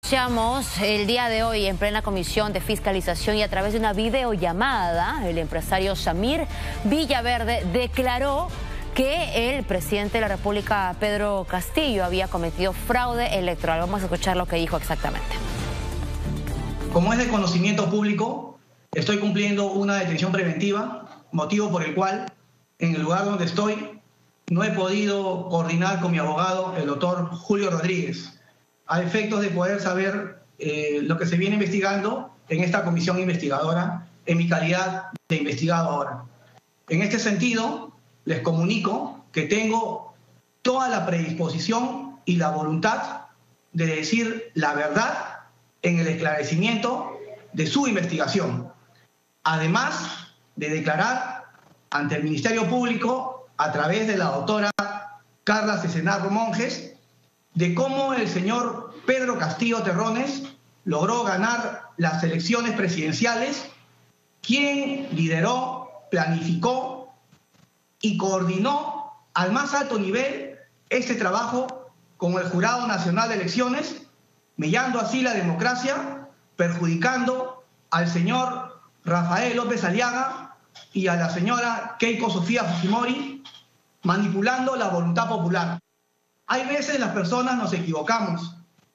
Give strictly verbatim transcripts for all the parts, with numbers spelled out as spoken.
Escuchamos el día de hoy en plena comisión de fiscalización y a través de una videollamada, el empresario Samir Villaverde declaró que el presidente de la República, Pedro Castillo, había cometido fraude electoral. Vamos a escuchar lo que dijo exactamente. Como es de conocimiento público, estoy cumpliendo una detención preventiva, motivo por el cual en el lugar donde estoy no he podido coordinar con mi abogado, el doctor Julio Rodríguez, a efectos de poder saber eh, lo que se viene investigando en esta comisión investigadora, en mi calidad de investigado ahora. En este sentido, les comunico que tengo toda la predisposición y la voluntad de decir la verdad en el esclarecimiento de su investigación, además de declarar ante el Ministerio Público, a través de la doctora Carla Cesenarro Monjes, de cómo el señor Pedro Castillo Terrones logró ganar las elecciones presidenciales, quien lideró, planificó y coordinó al más alto nivel este trabajo con el Jurado Nacional de Elecciones, mellando así la democracia, perjudicando al señor Rafael López Aliaga y a la señora Keiko Sofía Fujimori, manipulando la voluntad popular. Hay veces las personas nos equivocamos,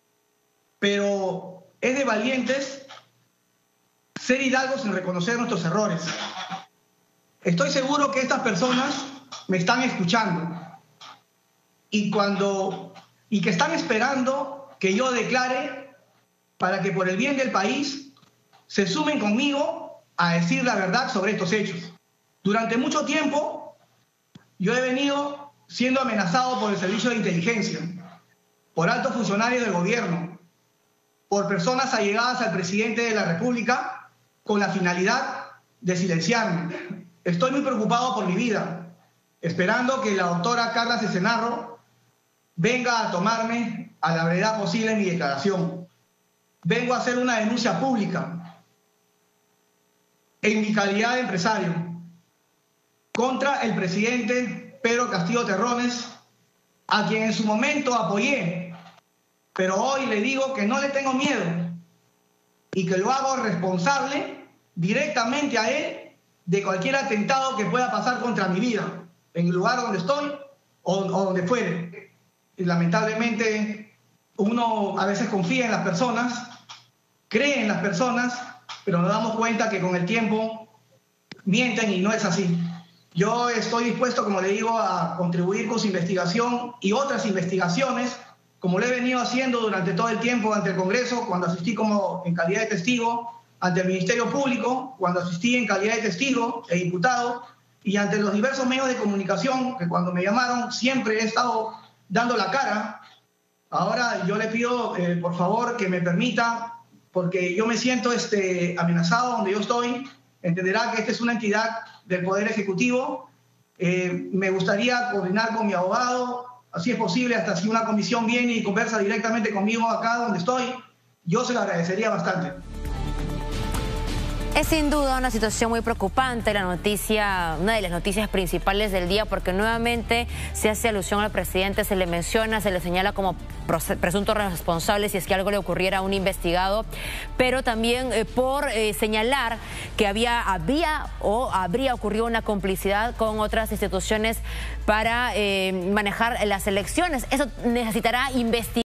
pero es de valientes ser hidalgos en reconocer nuestros errores. Estoy seguro que estas personas me están escuchando y, cuando, y que están esperando que yo declare para que por el bien del país se sumen conmigo a decir la verdad sobre estos hechos. Durante mucho tiempo yo he venido siendo amenazado por el servicio de inteligencia, por altos funcionarios del gobierno, por personas allegadas al presidente de la República con la finalidad de silenciarme. Estoy muy preocupado por mi vida, esperando que la doctora Carla Cesenarro venga a tomarme a la brevedad posible en mi declaración. Vengo a hacer una denuncia pública en mi calidad de empresario contra el presidente Pedro Castillo Terrones, a quien en su momento apoyé, pero hoy le digo que no le tengo miedo y que lo hago responsable directamente a él de cualquier atentado que pueda pasar contra mi vida, en el lugar donde estoy o, o donde fuere. Y lamentablemente uno a veces confía en las personas, cree en las personas, pero nos damos cuenta que con el tiempo mienten y no es así. Yo estoy dispuesto, como le digo, a contribuir con su investigación y otras investigaciones, como lo he venido haciendo durante todo el tiempo ante el Congreso, cuando asistí como en calidad de testigo, ante el Ministerio Público, cuando asistí en calidad de testigo e diputado, y ante los diversos medios de comunicación, que cuando me llamaron siempre he estado dando la cara. Ahora yo le pido, eh, por favor, que me permita, porque yo me siento este, amenazado donde yo estoy. Entenderá que esta es una entidad del Poder Ejecutivo. Eh, me gustaría coordinar con mi abogado, así es posible, hasta si una comisión viene y conversa directamente conmigo acá donde estoy, yo se lo agradecería bastante. Es sin duda una situación muy preocupante, la noticia, una de las noticias principales del día, porque nuevamente se hace alusión al presidente, se le menciona, se le señala como presunto responsable si es que algo le ocurriera a un investigado, pero también eh, por eh, señalar que había, había o habría ocurrido una complicidad con otras instituciones para eh, manejar las elecciones. Eso necesitará investigar.